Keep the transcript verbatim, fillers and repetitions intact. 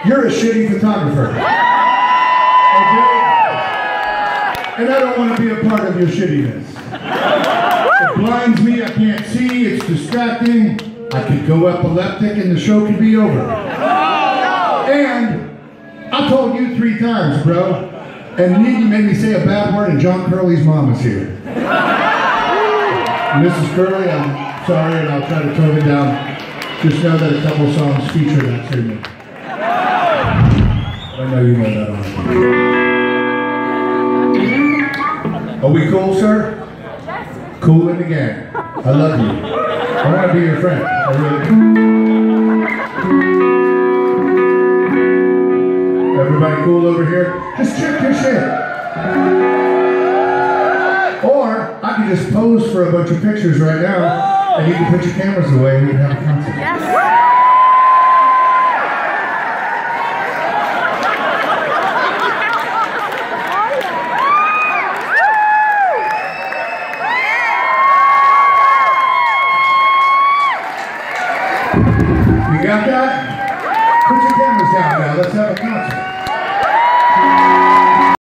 you're a shitty photographer. Okay? And I don't want to be a part of your shittiness. It blinds me, I can't see, it's distracting. I could go epileptic and the show could be over. And I told you three times, bro. And then you made me say a bad word and John Curley's mom is here. Missus Curley, I'm sorry and I'll try to tone it down. Just know that a couple songs feature that treatment. I know you know that already. Are we cool, sir? Cool in the gang. I love you. I want to be your friend. I really do. Everybody cool over here? Just check your shit. Or I can just pose for a bunch of pictures right now, and you can put your cameras away and we can have a concert. Yes. You got that? Put your cameras down now. Let's have a concert.